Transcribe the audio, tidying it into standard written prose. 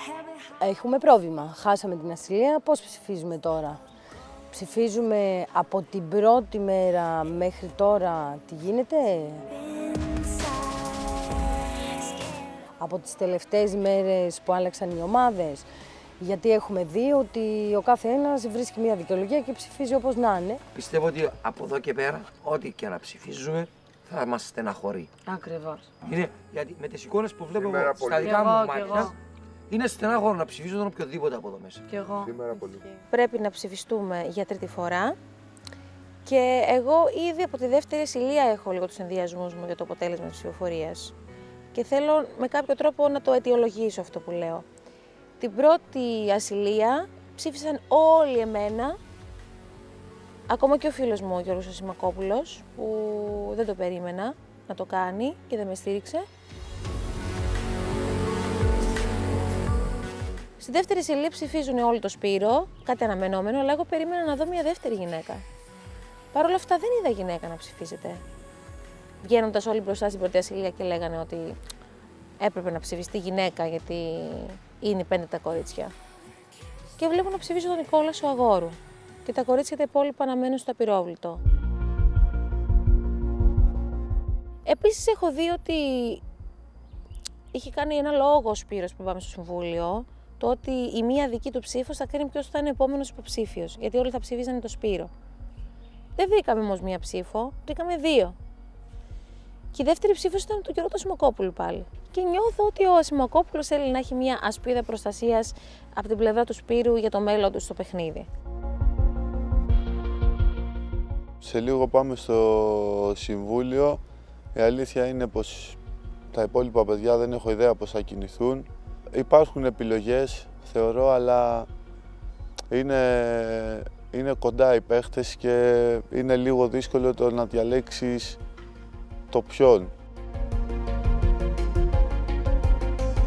Έχουμε πρόβλημα. Χάσαμε την ασυλία. Πώς ψηφίζουμε τώρα? Ψηφίζουμε από την πρώτη μέρα μέχρι τώρα τι γίνεται? Από τις τελευταίες μέρες που άλλαξαν οι ομάδες? Γιατί έχουμε δει ότι ο κάθε ένας βρίσκει μια δικαιολογία και ψηφίζει όπως να είναι. Πιστεύω ότι από εδώ και πέρα, ό,τι και να ψηφίζουμε, θα μας στεναχωρεί. Ακριβώς. Είναι, γιατί με τις εικόνες που βλέπω στα δικά μου μάτια, είναι στενάχωρο να ψηφίζω τον οποιοδήποτε από εδώ μέσα. Κι εγώ. Πρέπει να ψηφιστούμε για τρίτη φορά και εγώ ήδη από τη δεύτερη ασυλία έχω λίγο τους ενδιασμούς μου για το αποτέλεσμα της ψηφοφορίας και θέλω με κάποιο τρόπο να το αιτιολογήσω αυτό που λέω. Την πρώτη ασυλία ψήφισαν όλοι εμένα, ακόμα και ο φίλος μου ο Γιώργος Ασημακόπουλος, που δεν το περίμενα να το κάνει και δεν με στήριξε. Στη δεύτερη ασυλία ψηφίζουν όλοι το Σπύρο, κάτι αναμενόμενο, αλλά εγώ περίμενα να δω μια δεύτερη γυναίκα. Παρ' όλα αυτά δεν είδα γυναίκα να ψηφίζεται. Βγαίνοντας όλοι μπροστά στην πρώτη ασυλία και λέγανε ότι έπρεπε να ψηφιστεί γυναίκα γιατί είναι 5 τα κορίτσια. Και βλέπω να ψηφίζω τον Νικόλα Σοαγόρου και τα κορίτσια τα υπόλοιπα να μένουν στο απειρόβλητο. Επίσης έχω δει ότι είχε κάνει ένα λόγο ο Σπύρος που πάμε στο Συμβούλιο, το ότι η μία δική του ψήφος θα κρίνει ποιος θα είναι επόμενος υποψήφιος, γιατί όλοι θα ψηφίζανε το Σπύρο. Δεν βρήκαμε όμως μία ψήφο, βρήκαμε 2. Και η δεύτερη ψήφος ήταν του Γιώργου του Ασημακόπουλου πάλι. Και νιώθω ότι ο Ασημακόπουλος θέλει να έχει μία ασπίδα προστασίας από την πλευρά του Σπύρου για το μέλλον του στο παιχνίδι. Σε λίγο πάμε στο Συμβούλιο. Η αλήθεια είναι πως τα υπόλοιπα παιδιά δεν έχω ιδέα πώς θα κινηθούν. Υπάρχουν επιλογές, θεωρώ, αλλά είναι κοντά οι παίχτες και είναι λίγο δύσκολο το να διαλέξεις το ποιον.